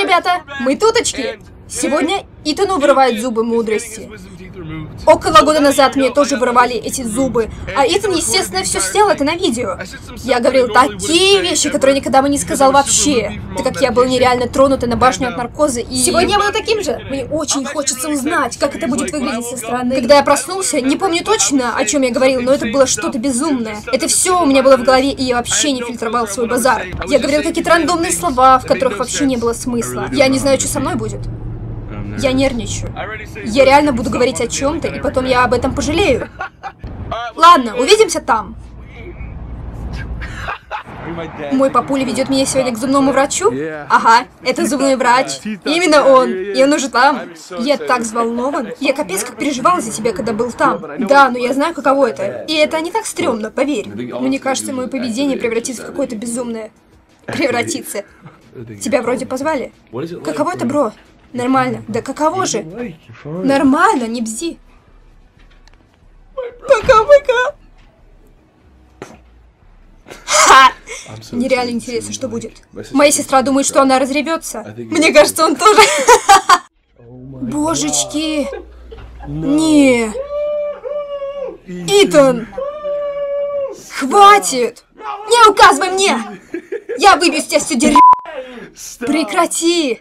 ребята, мы туточки. Сегодня Итану вырывают зубы мудрости. Около года назад мне тоже вырывали эти зубы. А Итан, естественно, все снял это на видео. Я говорил такие вещи, которые никогда бы не сказал вообще. Так как я был нереально тронута на башню от наркоза, и... Сегодня я буду таким же. Мне очень хочется узнать, как это будет выглядеть со стороны. Когда я проснулся, не помню точно, о чем я говорил, но это было что-то безумное. Это все у меня было в голове, и я вообще не фильтровал свой базар. Я говорил какие-то рандомные слова, в которых вообще не было смысла. Я не знаю, что со мной будет. Я нервничаю. Я реально буду говорить о чем-то, и потом я об этом пожалею. Ладно, увидимся там. Мой папуля ведет меня сегодня к зубному врачу? Ага, это зубной врач. Именно он. И он уже там. Я так взволнован. Я капец как переживала за тебя, когда был там. Да, но я знаю, каково это. И это не так стрёмно, поверь. Мне кажется, мое поведение превратится в какое-то безумное. Превратится. Тебя вроде позвали? Каково это, бро? Нормально. Да каково же? Нормально, не бзи. Пока-пока. Ха! Мне реально интересно, что будет. Моя сестра думает, что она разревется. Мне кажется, он тоже. Божечки. Не. Итан. Хватит. Не указывай мне. Я выбью с тебя все дерьмо. Прекрати.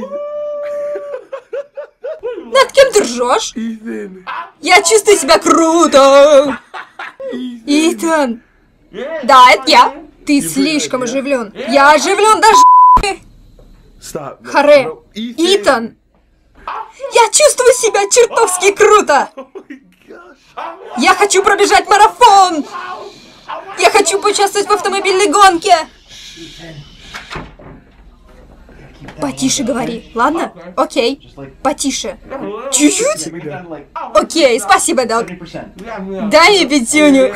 Над кем ты ржешь? Я чувствую себя круто. Итан. Да, это я. Ты слишком оживлен. Я оживлен даже. Харе. Итан. Я чувствую себя чертовски круто. Я хочу пробежать марафон. Я хочу поучаствовать в автомобильной гонке. Потише говори, ладно? Окей. Потише. Чуть-чуть? Окей, спасибо, док. Дай мне пятюню.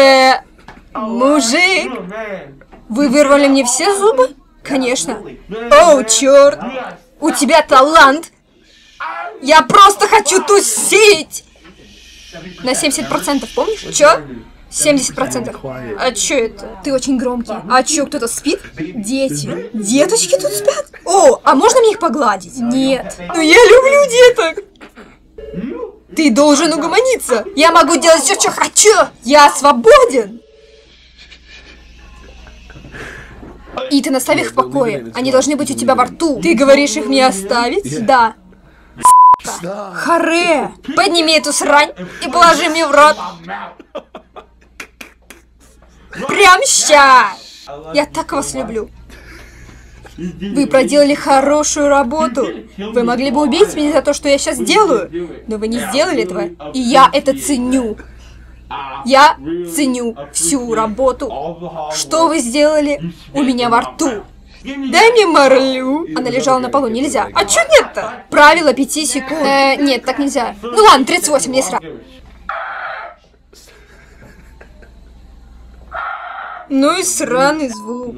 Мужик. Вы вырвали мне все зубы? Конечно. Оу, черт. У тебя талант. Я просто хочу тусить. На 70%, помнишь? Чё? 70%. А чё это? Ты очень громкий. А чё, кто-то спит? Дети. Деточки тут спят? О, а можно мне их погладить? Нет. Ну я люблю деток. Ты должен угомониться. Я могу делать все, что хочу. Я свободен. Итан, оставь их в покое. Они должны быть у тебя во рту. Ты говоришь их мне оставить? Да. Харе, подними эту срань и положи мне в рот. Прям ща! Я так вас люблю. Вы проделали хорошую работу. Вы могли бы убить меня за то, что я сейчас делаю, но вы не сделали этого, и я это ценю. Я ценю всю работу. Что вы сделали у меня во рту? Дай мне марлю. Она лежала на полу, нельзя. А чё нет-то? Правило 5 секунд. Нет, так нельзя. Ну ладно, 38, не сразу. Ну и сраный звук.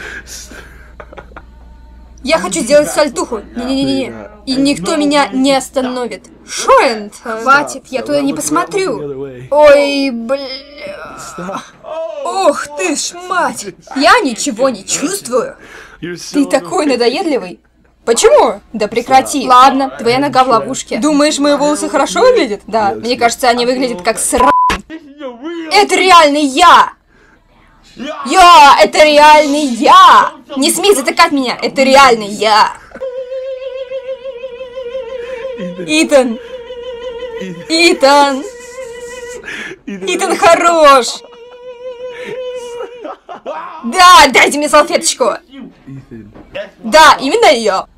Я хочу сделать сальтуху. Не-не-не-не. И никто меня не остановит. Шо это? Хватит, я туда не посмотрю. Ой, бля. Ох ты ж мать. Я ничего не чувствую. Ты такой надоедливый. Почему? Да прекрати. Ладно, твоя нога в ловушке. Думаешь, мои волосы хорошо выглядят? Да, мне кажется, они выглядят как срань. Это реальный я! Это реальный я! Не смей затыкать меня, это реальный я! Итан! Итан! Итан хорош! Да, дайте мне салфеточку! Да, именно ее!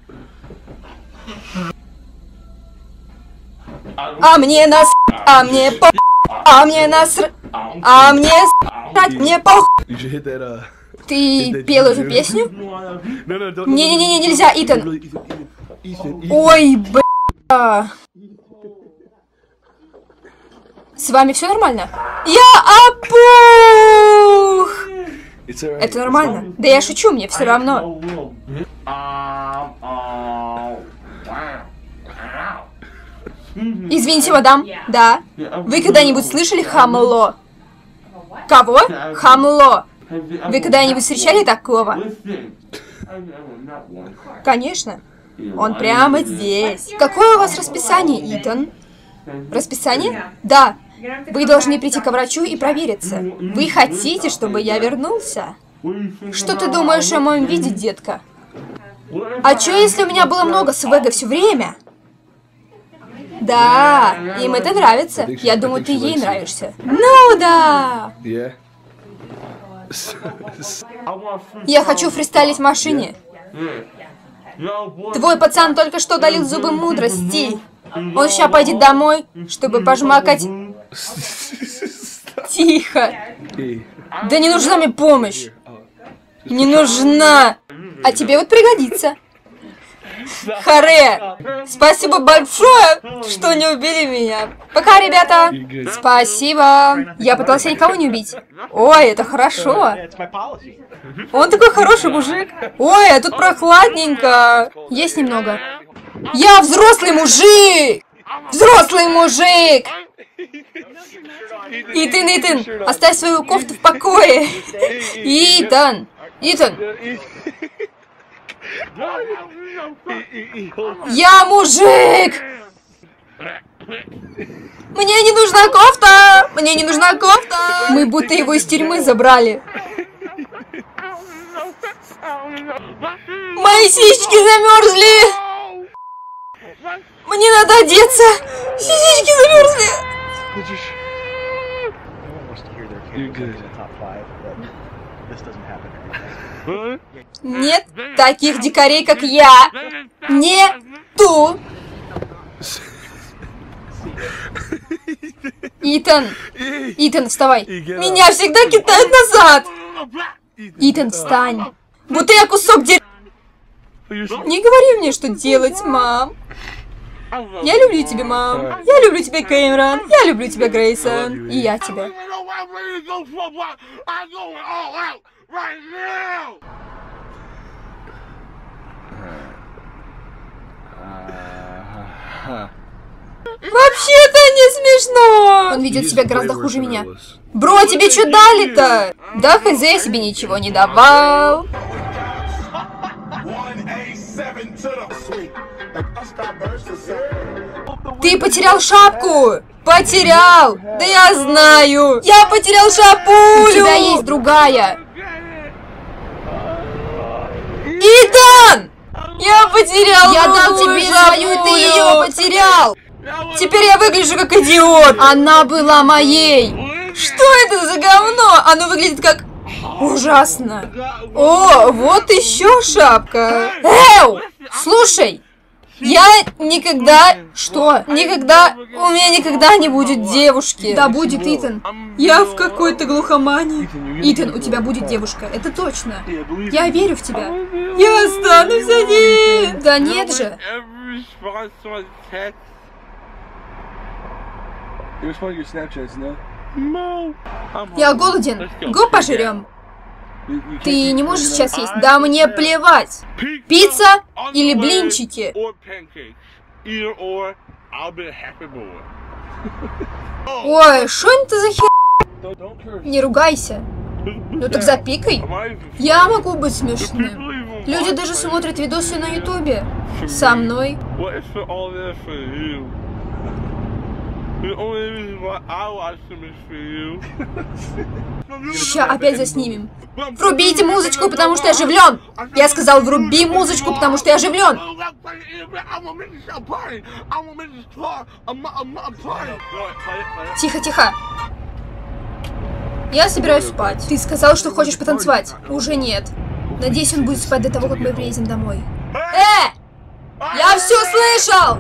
А мне нас... А мне по... А мне нас... А мне с***ть, мне пох... Ты пел эту песню? Не-не-не, нельзя, Итан. Ой, бля. С вами все нормально? Я опух! Это нормально. Да я шучу, мне все равно. Извините, мадам. Да. Вы когда-нибудь слышали хамло? Кого? Хамло. Вы когда-нибудь встречали такого? Конечно. Он прямо здесь. Какое у вас расписание, Итан? Расписание? Да. Вы должны прийти к врачу и провериться. Вы хотите, чтобы я вернулся? Что ты думаешь о моем виде, детка? А чё, если у меня было много свега все время? Да, им это нравится. Я думаю, ты ей нравишься. Ну да. Я хочу фристайлить в машине. Твой пацан только что удалил зубы мудрости. Он сейчас пойдет домой, чтобы пожмакать... Тихо. Да не нужна мне помощь. Не нужна. А тебе вот пригодится. Харе, спасибо большое, что не убили меня. Пока, ребята. Спасибо. Я пытался никого не убить. Ой, это хорошо. Он такой хороший мужик. Ой, а тут прохладненько. Есть немного. Я взрослый мужик. Взрослый мужик. Итан, оставь свою кофту в покое. Итан. Я мужик! Мне не нужна кофта! Мне не нужна кофта! Мы будто его из тюрьмы забрали. Мои сисечки замерзли! Мне надо одеться! Сисечки замерзли! Нет таких дикарей, как я. Нету. Итан, вставай. Меня всегда кидают назад. Итан, встань. Будто я кусок дерьма. Не говори мне, что делать, мам. Я люблю тебя, мам. Я люблю тебя, Кэмерон. Я люблю тебя, Грейсон. И я тебя. Вообще-то не смешно. Он ведет себя гораздо хуже меня. Бро, тебе что дали-то? Да, хз, я себе ничего не давал. Ты потерял шапку! Потерял! Да я знаю! Я потерял шапулю! У тебя есть другая! Итан! Я потерял! Я дал тебе свою, и ты ее потерял! Теперь я выгляжу как идиот! Она была моей! Что это за говно? Оно выглядит как... Ужасно! О, вот еще шапка! Эу! Слушай! Я никогда... Что? Никогда... У меня никогда не будет девушки. Да будет, Итан. Я в какой-то глухомании. Итан, у тебя будет девушка. Это точно. Я верю в тебя. Я останусь один. Да нет же. Я голоден. Го пожрем. Ты не можешь сейчас есть? Да мне плевать. Пицца или блинчики? Ой, что это за хер... Не ругайся. Ну так запикай. Я могу быть смешным. Люди даже смотрят видосы на ютубе. Со мной. Ща опять заснимем. Врубите музычку, потому что я оживлен. Я сказал, вруби музычку, потому что я оживлен. Тихо, тихо. Я собираюсь спать. Ты сказал, что хочешь потанцевать. Уже нет. Надеюсь, он будет спать до того, как мы приедем домой. Я все слышал!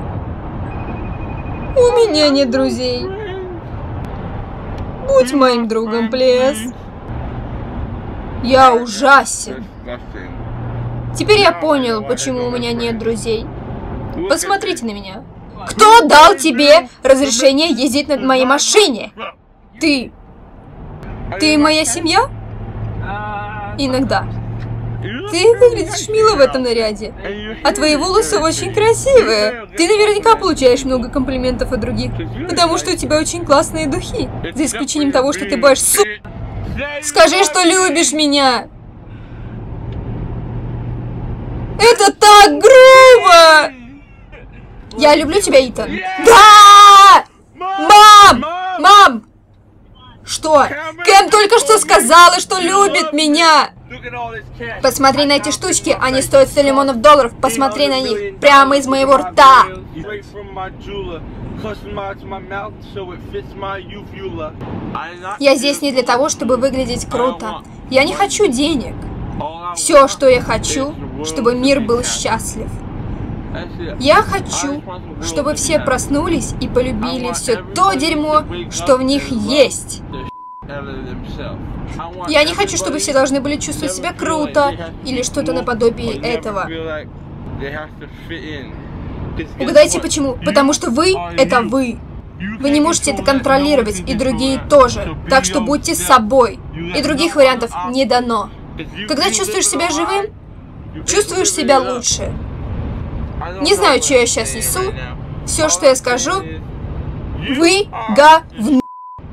У меня нет друзей. Будь моим другом, плез. Я ужасен. Теперь я понял, почему у меня нет друзей. Посмотрите на меня. Кто дал тебе разрешение ездить на моей машине? Ты. Ты моя семья? Иногда. Ты выглядишь мило в этом наряде. А твои волосы очень красивые. Ты наверняка получаешь много комплиментов от других, потому что у тебя очень классные духи. За исключением того, что ты будешь Скажи, что любишь меня. Это так грубо! Я люблю тебя, Итан. Да! Мам! Мам! Что? Кэм только что сказала, что любит меня! Посмотри на эти штучки, они стоят $100 миллионов. Посмотри на них, прямо из моего рта. Я здесь не для того, чтобы выглядеть круто. Я не хочу денег. Все, что я хочу, чтобы мир был счастлив. Я хочу, чтобы все проснулись и полюбили все то дерьмо, что в них есть. Я не хочу, чтобы все должны были чувствовать себя круто или что-то наподобие этого. Угадайте почему? Потому что вы — это вы. Вы не можете это контролировать, и другие тоже. Так что будьте собой. И других вариантов не дано. Когда чувствуешь себя живым, чувствуешь себя лучше. Не знаю, что я сейчас несу. Все, что я скажу, вы говно.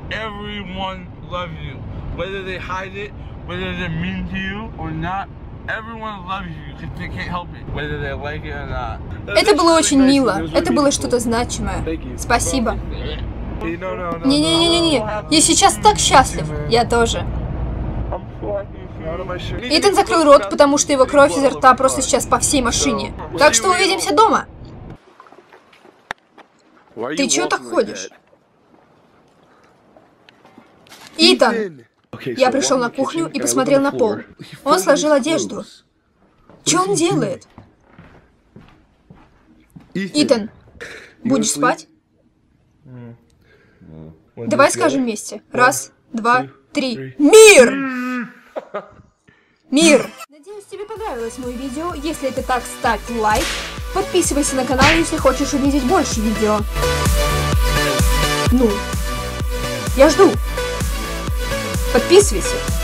Это было очень мило. Это было что-то значимое. Спасибо. Не-не-не-не-не. Я сейчас так счастлив. Я тоже. Итан закрыл рот, потому что его кровь изо рта просто сейчас по всей машине. Так что увидимся дома. Ты чего так ходишь? Итан! Я пришел на кухню и посмотрел на пол. Он сложил одежду. Что он делает? Итан, будешь спать? Давай скажем вместе. 1, 2, 3. Мир! Мир! Надеюсь, тебе понравилось мое видео. Если это так, ставь лайк. Подписывайся на канал, если хочешь увидеть больше видео. Ну, я жду. Подписывайся.